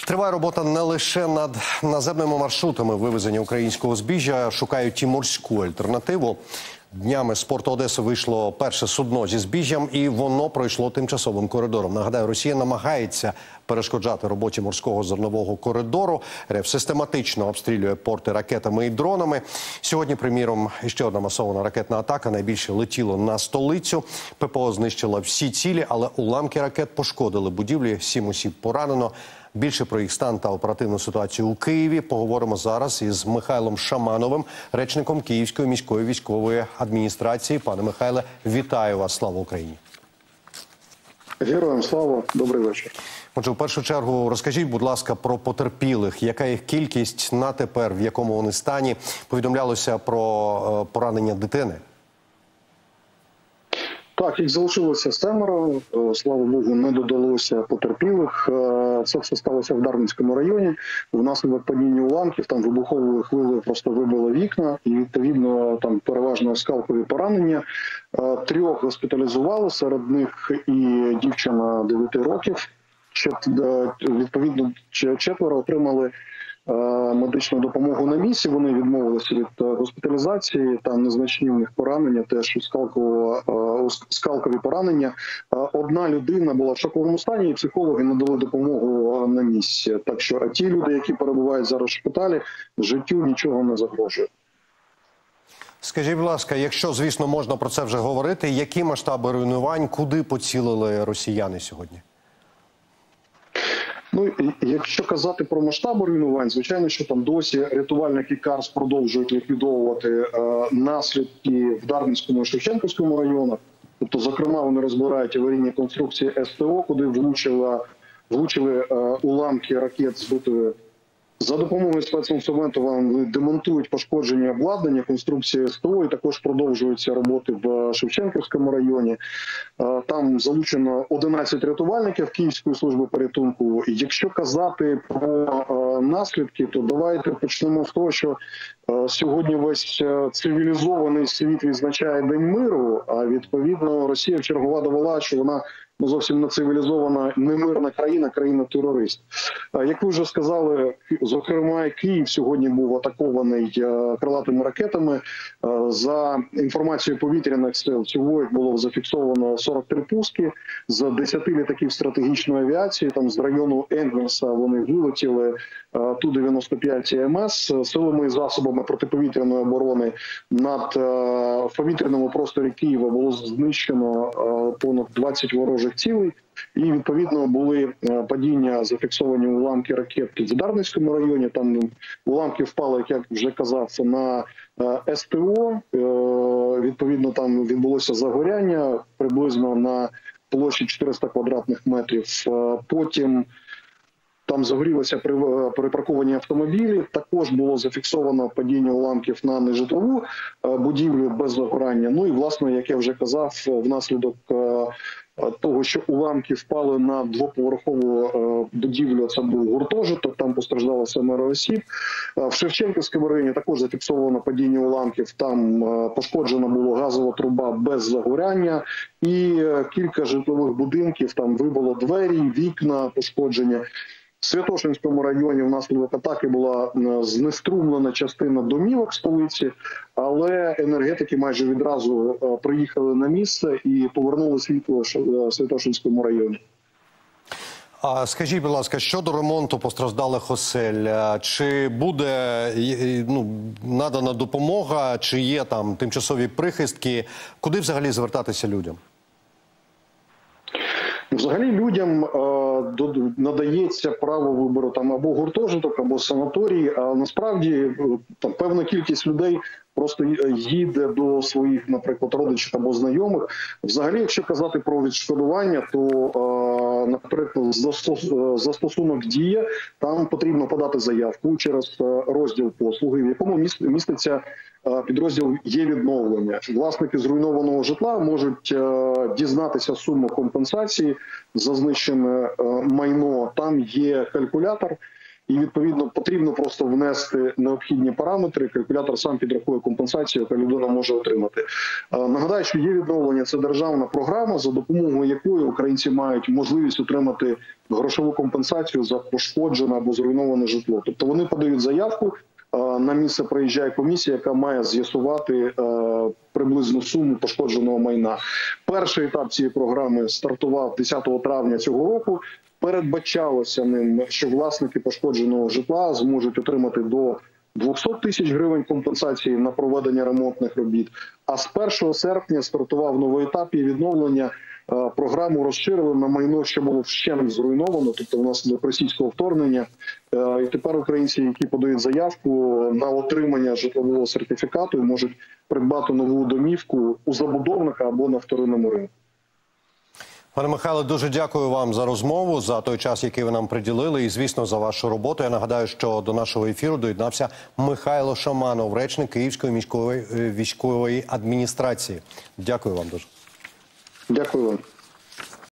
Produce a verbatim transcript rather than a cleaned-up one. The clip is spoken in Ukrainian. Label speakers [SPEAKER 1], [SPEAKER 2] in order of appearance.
[SPEAKER 1] Триває робота не лише над наземними маршрутами вивезення українського збіжжя, шукають і морську альтернативу. Днями з порту Одеси вийшло перше судно зі збіжжям, і воно пройшло тимчасовим коридором. Нагадаю, Росія намагається перешкоджати роботі морського зернового коридору. РФ систематично обстрілює порти ракетами і дронами. Сьогодні, приміром, ще одна масована ракетна атака. Найбільше летіло на столицю. ППО знищила всі цілі, але уламки ракет пошкодили будівлі. Сім осіб поранено. Більше про їх стан та оперативну ситуацію у Києві поговоримо зараз із Михайлом Шамановим, речником Київської міської військової адміністрації. Пане Михайле, вітаю вас! Слава Україні!
[SPEAKER 2] Героям слава! Добрий вечір!
[SPEAKER 1] Отже, в першу чергу розкажіть, будь ласка, про потерпілих. Яка їх кількість на тепер, в якому вони стані? Повідомлялося про поранення дитини.
[SPEAKER 2] Так, їх залишилося семеро, слава Богу, не додалося потерпілих. Це все сталося в Дарницькому районі. Внаслідок падіння уламків, там вибуховою хвилею просто вибило вікна і, відповідно, там переважно оскалкові поранення. Трьох госпіталізували, серед них і дівчина дев'яти років. Відповідно, четверо отримали медичну допомогу на місці. Вони відмовилися від госпіталізації, там незначні в них поранення, теж скалкові поранення. Одна людина була в шоковому стані, і психологи надали допомогу на місці. Так що ті люди, які перебувають зараз в шпиталі, життю нічого не загрожує.
[SPEAKER 1] Скажіть, будь ласка, якщо, звісно, можна про це вже говорити, які масштаби руйнувань, куди поцілили росіяни сьогодні?
[SPEAKER 2] Ну, якщо казати про масштаби руйнувань, звичайно, що там досі рятувальники КАРС продовжують ліквідовувати е, наслідки в Дарницькому і Шевченківському районах. Тобто, зокрема, вони розбирають аварійні конструкції СТО, куди влучила, влучили е, уламки ракет збитої. За допомогою спецінструменту вам демонтують пошкодження обладнання, конструкції СТО, і також продовжуються роботи в Шевченківському районі. Там залучено одинадцять рятувальників Київської служби порятунку. Якщо казати про наслідки, то давайте почнемо з того, що сьогодні весь цивілізований світ відзначає День миру, а відповідно Росія вчергове довела, що вона ну, зовсім не цивілізована, немирна країна, країна-терорист. Як ви вже сказали, зокрема, Київ сьогодні був атакований крилатими ракетами. За інформацією повітряних сил, всього їх було зафіксовано сорок три пуски з десяти літаків стратегічної авіації. Там з району Енгельса вони вилетіли Ту дев'яносто п'ять МС. Силами і засобами протиповітряної оборони над повітряному просторі Києва було знищено понад двадцять ворожих цілей. І, відповідно, були падіння, зафіксовані уламки ракет в Дарницькому районі. Там уламки впали, як я вже казав, на СТО. Відповідно, там відбулося загоряння приблизно на площі чотириста квадратних метрів. Потім там загорілися припарковані автомобілі. Також було зафіксовано падіння уламків на нежитлову будівлю без загорання. Ну і, власне, як я вже казав, внаслідок того, що уламки впали на двоповерхову будівлю, це був гуртожиток, там постраждало семеро осіб. В Шевченківському районі також зафіксовано падіння уламків, там пошкоджена була газова труба без загоряння і кілька житлових будинків, там вибило двері, вікна, пошкодження. В Святошинському районі внаслідок атаки була знеструмлена частина домівок столиці, але енергетики майже відразу приїхали на місце і повернули світло в Святошинському районі.
[SPEAKER 1] А скажіть, будь ласка, щодо ремонту постраждалих осель, чи буде ну, надана допомога, чи є там тимчасові прихистки, куди взагалі звертатися людям?
[SPEAKER 2] Взагалі людям е, надається право вибору там або гуртожиток, або санаторій, а насправді там певна кількість людей просто їде до своїх, наприклад, родичів або знайомих. Взагалі, якщо казати про відшкодування, то, е, наприклад, застосунок «Дія», там потрібно подати заявку через розділ «Послуги», в якому міститься підрозділ «Є відновлення». Власники зруйнованого житла можуть е, дізнатися суму компенсації за знищене е, майно. Там є калькулятор, і відповідно потрібно просто внести необхідні параметри. Калькулятор сам підрахує компенсацію, яку людина може отримати. Нагадаю, що є відновлення, це державна програма, за допомогою якої українці мають можливість отримати грошову компенсацію за пошкоджене або зруйноване житло. Тобто вони подають заявку, на місце приїжджає комісія, яка має з'ясувати приблизну суму пошкодженого майна. Перший етап цієї програми стартував десятого травня цього року. Передбачалося ним, що власники пошкодженого житла зможуть отримати до двісті тисяч гривень компенсації на проведення ремонтних робіт. А з першого серпня стартував новий етап і відновлення. Програму розширили на майно, що було вщент зруйновано, тобто у нас до російського вторгнення. І тепер українці, які подають заявку на отримання житлового сертифікату, можуть придбати нову домівку у забудовника або на вторинному ринку.
[SPEAKER 1] Пане Михайле, дуже дякую вам за розмову, за той час, який ви нам приділили, і, звісно, за вашу роботу. Я нагадаю, що до нашого ефіру доєднався Михайло Шаманов, речник Київської міської військової адміністрації. Дякую вам дуже.
[SPEAKER 2] Дякую вам.